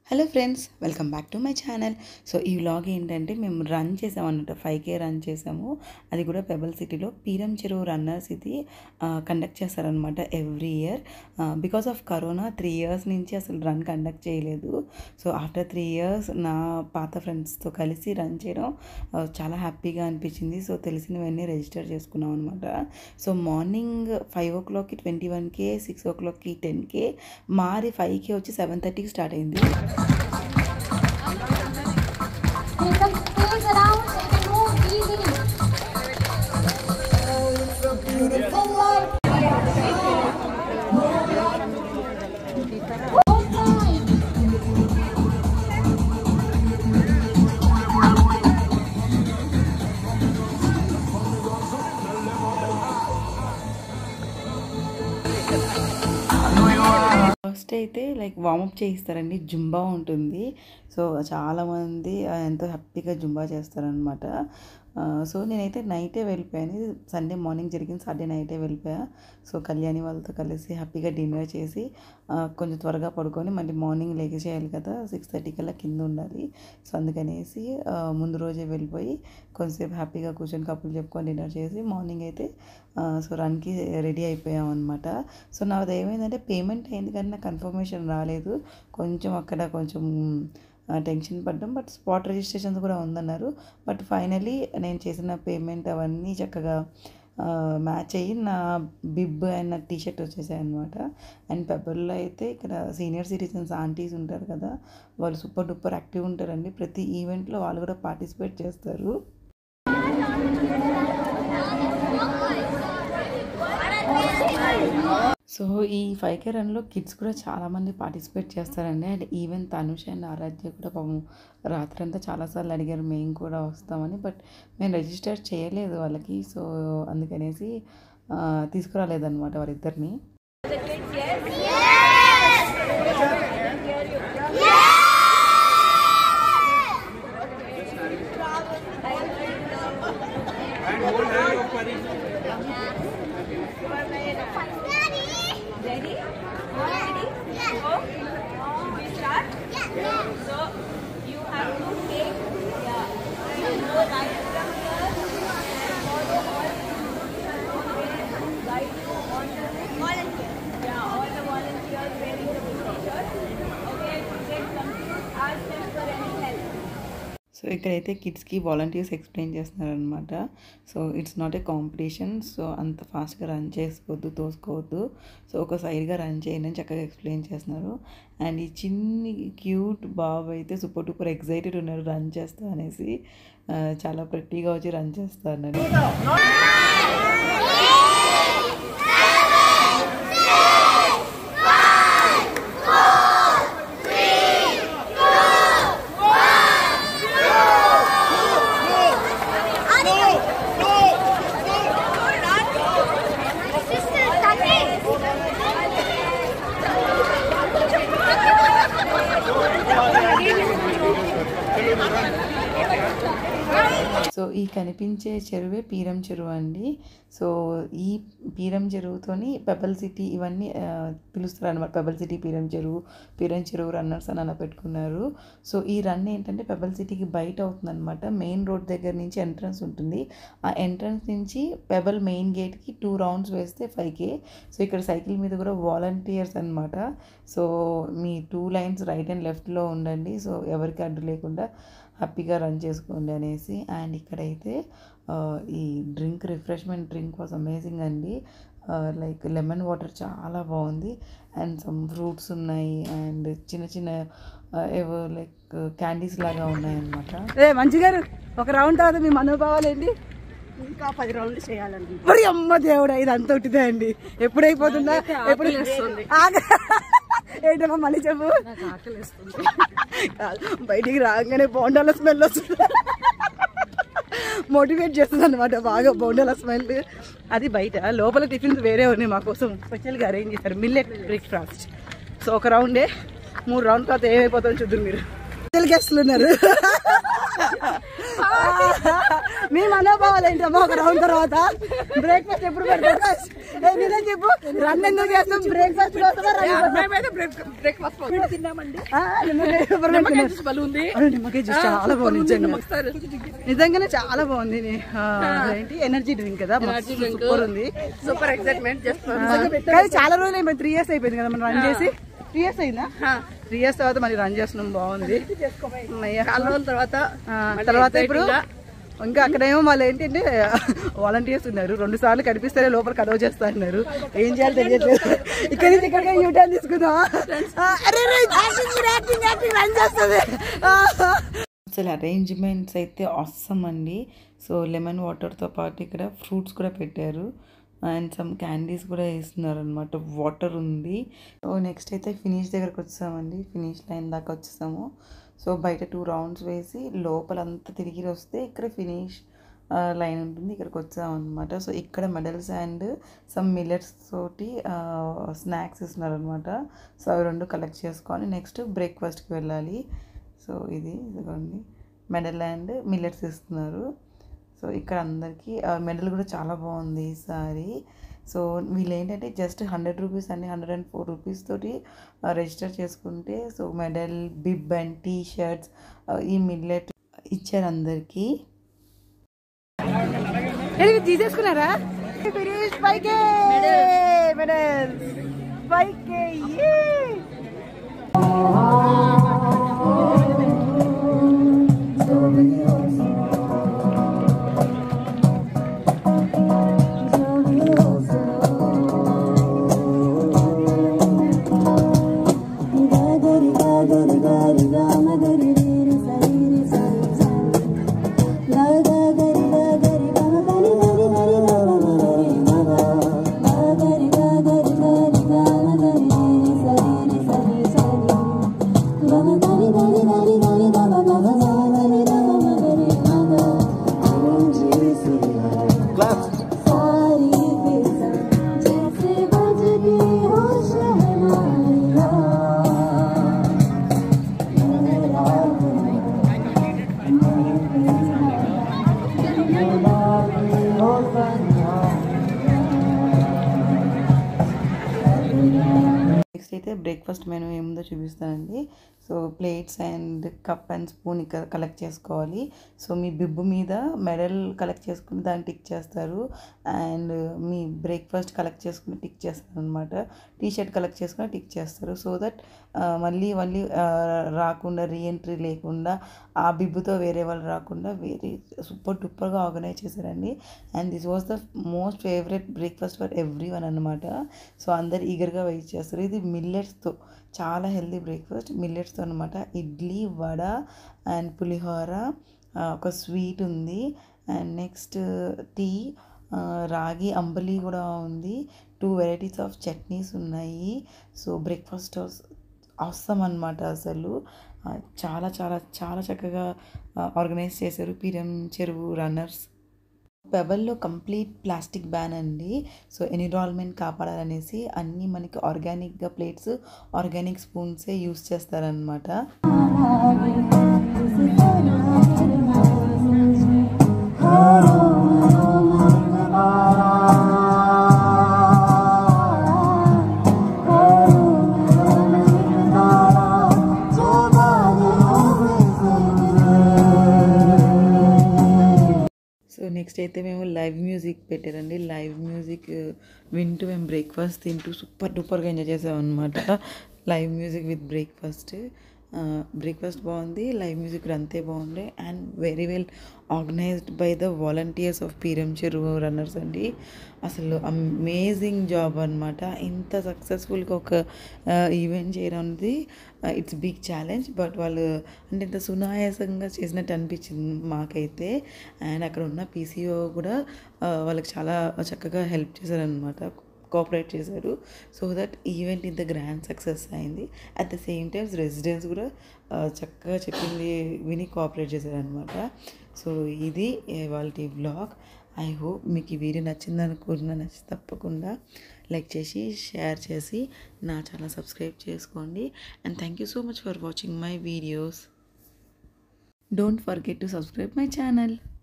Hello friends, welcome back to my channel. So ఈ vlog ఏంటంటే మేము రన్ చేసామన్నమాట. 5K రన్ చేసాము. అది కూడా పెబల్ సిటీలో పీరంచెరువు రన్నర్స్ ఇది కండక్ట్ చేస్తారనమాట every year. Because of corona 3 years నుంచి అసలు రన్ కండక్ట్ చేయలేదు. సో ఆఫ్టర్ 3 years నా పాత ఫ్రెండ్స్తో కలిసి రన్ చేయడం చాలా హ్యాపీగా అనిపించింది. సో తెలిసినవన్నీ రిజిస్టర్ చేసుకున్నాం అనమాట. సో మార్నింగ్ 5 o'clockకి 21K, 6 o'clockకి 10K, మారి 5K వచ్చి 7:30కి స్టార్ట్ అయింది. ఫస్ట్ అయితే లైక్ వార్మప్ చేయిస్తారండి, జుంబా ఉంటుంది. సో చాలామంది ఎంతో హ్యాపీగా జుంబా చేస్తారనమాట. సో నేనైతే నైటే వెళ్ళిపోయాను. సండే మార్నింగ్ జరిగింది, సాటర్డే నైటే వెళ్ళిపోయా. సో కళ్యాణి వాళ్ళతో కలిసి హ్యాపీగా డిన్నర్ చేసి కొంచెం త్వరగా పడుకొని మళ్ళీ మార్నింగ్ లేక చేయాలి కదా, 6:30 కల్లా కింద ఉండాలి. సో అందుకనేసి ముందు రోజే వెళ్ళిపోయి కొంచెంసేపు హ్యాపీగా కూర్చొని కప్పులు చెప్పుకొని డిన్నర్ చేసి మార్నింగ్ అయితే సో రన్కి రెడీ అయిపోయాం అనమాట. సో నాది ఏమైందంటే పేమెంట్ అయింది కానీ నాకు కన్ఫర్మేషన్ రాలేదు. కొంచెం అక్కడ కొంచెం టెన్షన్ పడ్డాం. బట్ స్పాట్ రిజిస్ట్రేషన్స్ కూడా ఉందన్నారు. బట్ ఫైనలీ నేను చేసిన పేమెంట్ అవన్నీ చక్కగా మ్యాచ్ అయ్యి నా బిబ్ అండ్ నా టీషర్ట్ వచ్చేసాయి అనమాట. అండ్ పెబల్లో అయితే ఇక్కడ సీనియర్ సిటిజన్స్ ఆంటీస్ ఉంటారు కదా, వాళ్ళు సూపర్ డూపర్ యాక్టివ్ ఉంటారండి. ప్రతి ఈవెంట్లో వాళ్ళు కూడా పార్టిసిపేట్ చేస్తారు. సో ఈ 5K రన్లో కిడ్స్ కూడా చాలామంది పార్టిసిపేట్ చేస్తారండి. And even Tanush and Aaradhya కూడా పాపం రాత్రంతా చాలాసార్లు అడిగారు మేము కూడా వస్తామని. బట్ మేము రిజిస్టర్ చేయలేదు వాళ్ళకి. సో అందుకనేసి తీసుకురాలేదన్నమాట వాళ్ళిద్దరిని. సో ఇక్కడైతే కిడ్స్కి వాలంటీర్స్ ఎక్స్ప్లెయిన్ చేస్తున్నారనమాట. So it's not a competition. So అంత ఫాస్ట్గా రన్ చేసుకోవద్దు, తోసుకోవద్దు. సో ఒక సైడ్గా రన్ చేయండి అని చక్కగా ఎక్స్ప్లెయిన్ చేస్తున్నారు. అండ్ ఈ చిన్ని క్యూట్ బాబు అయితే సూపర్ డూపర్ ఎక్సైటెడ్ ఉన్నారు రన్ చేస్తా అనేసి. చాలా ప్రెట్టీగా వచ్చి రన్ చేస్తా అన్నారు. సో ఈ కనిపించే చెరువే పీరం చెరువు అండి. సో ఈ పీరం చెరువుతోని పెబల్ సిటీ ఇవన్నీ పిలుస్తారు అనమాట. Pebble city Peeram Cheruvu runners అని అలా పెట్టుకున్నారు. సో ఈ రన్ ఏంటంటే పెబల్ సిటీకి బయట అవుతుందన్నమాట. మెయిన్ రోడ్ దగ్గర నుంచి ఎంట్రన్స్ ఉంటుంది. ఆ ఎంట్రన్స్ నుంచి పెబల్ మెయిన్ గేట్కి 2 rounds వేస్తే 5K. సో ఇక్కడ సైకిల్ మీద కూడా వాలంటీర్స్ అనమాట. సో మీ 2 lanes రైట్ అండ్ లెఫ్ట్లో ఉండండి. సో ఎవరికి అడ్డు లేకుండా హ్యాపీగా రన్ చేసుకోండి అనేసి. అండ్ ఇక్కడైతే ఈ రిఫ్రెష్మెంట్ డ్రింక్ వాజ్ అమేజింగ్ అండి. లైక్ లెమన్ వాటర్ చాలా బాగుంది. అండ్ సమ్ ఫ్రూట్స్ ఉన్నాయి. అండ్ చిన్న చిన్న ఏవో లైక్ క్యాండీస్ లాగా ఉన్నాయి అనమాట. మంచిగా ఒక రౌండ్ తర్వాత మీ మనోభావాలు ఏంటి? ఇంకా 10 rounds చేయాలండి. మరి అమ్మ దేవుడా, ఇది అంత ఒకటిదే అండి. ఎప్పుడైపోతుందా? ఎప్పుడు ఏంటమ్మా మళ్ళీ చెప్పు. బయటికి రాగానే బోండాల స్మెల్ వస్తుంది. మోటివేట్ చేస్తుంది అనమాట బాగా బోండాల స్మెల్. అది బయట. లోపల టిఫిన్స్ వేరే ఉన్నాయి మా కోసం స్పెషల్గా అరేంజ్ చేశారు, మిల్లెట్ బ్రేక్ఫాస్ట్. సో ఒక రౌండే, 3 rounds తర్వాత ఏమైపోతుందో చూద్దాం. మీరు స్పెషల్ గెస్ట్లు ఉన్నారు. మీ మనోభావాలు ఏంటమ్మా ఒక రౌండ్ తర్వాత? బ్రేక్ఫాస్ట్ ఎప్పుడు పెడతారు? నిజం చెప్పు, రన్ ఎందుకు చేస్తాం? బ్రేక్ఫాస్ట్ నిమ్మకాయ జ్యూస్ చాలా బాగుంది, నిజంగానే చాలా బాగుంది. ఏంటి ఎనర్జీ డ్రింక్ కదా, సూపర్ ఉంది. Super excitement. కానీ చాలా రోజులు అయిపోయింది, 3 years అయిపోయింది కదా మనం రన్ చేసి. 3 years అయిందా? 3 years తర్వాత మరి రన్ చేస్తున్నాం, బాగుంది. చాలా రోజుల తర్వాత ఇప్పుడు ఇంకా అక్కడేమో వాళ్ళు ఏంటంటే వాలంటీర్స్ ఉన్నారు, 2 సార్లు కనిపిస్తారే లోపల కదవ చేస్తా అన్నారు. ఏం చేయాలో తెలియట్లేదు. ఇక్కడ నుంచి ఇక్కడికి యూటర్న్ తీసుకుందాం. రన్ చేస్తుంది. అసలు అరేంజ్మెంట్స్ అయితే ఆసమ్ అండి. సో లెమన్ వాటర్తో పాటు ఇక్కడ ఫ్రూట్స్ కూడా పెట్టారు అండ్ సమ్ క్యాండీస్ కూడా వేస్తున్నారు అనమాట. వాటర్ ఉంది. సో నెక్స్ట్ అయితే ఫినిష్ దగ్గరకు వచ్చామండి. ఫినిష్ లైన్ దాకా వచ్చేసాము. సో బయట 2 rounds వేసి లోపలంతా తిరిగి వస్తే ఇక్కడ ఫినిష్ లైన్ ఉంటుంది, ఇక్కడికి వచ్చామన్నమాట. సో ఇక్కడ మెడల్స్ అండ్ సమ్ మిల్లెట్స్ తోటి స్నాక్స్ ఇస్తున్నారు అనమాట. సో అవి 2 కలెక్ట్ చేసుకొని నెక్స్ట్ బ్రేక్ఫాస్ట్కి వెళ్ళాలి. సో ఇదిగోండి మెడల్ అండ్ మిల్లెట్స్ ఇస్తున్నారు. సో ఇక్కడ అందరికీ మెడల్ కూడా చాలా బాగుంది ఈసారి. సో వీళ్ళు ఏంటంటే జస్ట్ 100 rupees అండి, 104 rupees తోటి రిజిస్టర్ చేసుకుంటే so medal, bib and T-shirts, ఈ మిల్లెట్ ఇచ్చారు అందరికీ. తీసేసుకున్నారా? పైకే మెడల్స్ పైకే. నెక్స్ట్ అయితే బ్రేక్ఫాస్ట్ మెనూ ఏముందో చూపిస్తానండి. So plates and cup and spoon ఇక్కడ కలెక్ట్ చేసుకోవాలి. సో మీ బిబ్బు మీద మెడల్ కలెక్ట్ చేసుకుని దాన్ని టిక్ చేస్తారు అండ్ మీ బ్రేక్ఫాస్ట్ కలెక్ట్ చేసుకుని టిక్ చేస్తారు అనమాట. టీ-షర్ట్ కలెక్ట్ చేసుకుని టిక్ చేస్తారు. సో దట్ మళ్ళీ రాకుండా రీఎంట్రీ లేకుండా ఆ బిబ్బుతో వేరే వాళ్ళు రాకుండా వేరే సూపర్ డూపర్గా ఆర్గనైజ్ చేశారండి. And this was the most favourite breakfast for everyone అనమాట. సో అందరు ఈగర్గా వెయిట్ చేస్తారు. ఇది మిల్లెట్స్తో చాలా హెల్తీ బ్రేక్ఫాస్ట్, మిల్లెట్స్తో అనమాట. ఇడ్లీ, వడ అండ్ పులిహోర, ఒక స్వీట్ ఉంది అండ్ నెక్స్ట్ టీ, రాగి అంబలి కూడా ఉంది. 2 varieties ఆఫ్ చట్నీస్ ఉన్నాయి. సో బ్రేక్ఫాస్ట్ అవసరం అనమాట. అసలు చాలా చాలా చాలా చక్కగా ఆర్గనైజ్ చేశారు పీరం చెరువు రన్నర్స్. పెబల్లో కంప్లీట్ ప్లాస్టిక్ బ్యాన్ అండి. సో ఎన్విరాన్మెంట్ కాపాడాలనేసి అన్నీ మనకి ఆర్గానిక్గా ప్లేట్స్, ఆర్గానిక్ స్పూన్సే యూస్ చేస్తారనమాట. సో నెక్స్ట్ అయితే మేము లైవ్ మ్యూజిక్ పెట్టారండి. లైవ్ మ్యూజిక్ వింటూ మేము బ్రేక్ఫాస్ట్ తింటూ సూపర్ డూపర్గా ఎంజాయ్ చేసాం అనమాట. లైవ్ మ్యూజిక్ విత్ బ్రేక్ఫాస్ట్ బాగుంది, లైవ్ మ్యూజిక్ కూడా అంతే బాగుండే and very well organised by the volunteers of Peeram Cheruvu runners అండి. అసలు అమేజింగ్ జాబ్ అనమాట. ఇంత సక్సెస్ఫుల్గా ఒక ఈవెంట్ చేయడం అనేది ఇట్స్ బిగ్ ఛాలెంజ్. బట్ వాళ్ళు అంటే ఇంత సునాయాసంగా చేసినట్టు అనిపించింది మాకైతే. అండ్ అక్కడ ఉన్న పీసీఓ కూడా వాళ్ళకి చాలా చక్కగా హెల్ప్ చేశారనమాట, కోఆపరేట్ చేశారు. సో దట్ ఈవెంట్ ఇంత గ్రాండ్ సక్సెస్ అయింది. At the same times residents కూడా చక్కగా చెప్పింది విని కోఆపరేట్ చేశారనమాట. సో ఇది వాళ్ళ వ్లాగ్. ఐ హోప్ మీకు ఈ వీడియో నచ్చింది అనుకుంటున్నా. తప్పకుండా లైక్ చేసి షేర్ చేసి నా ఛానల్ సబ్స్క్రైబ్ చేసుకోండి. And thank you so much for watching my videos. Don't forget to subscribe my channel.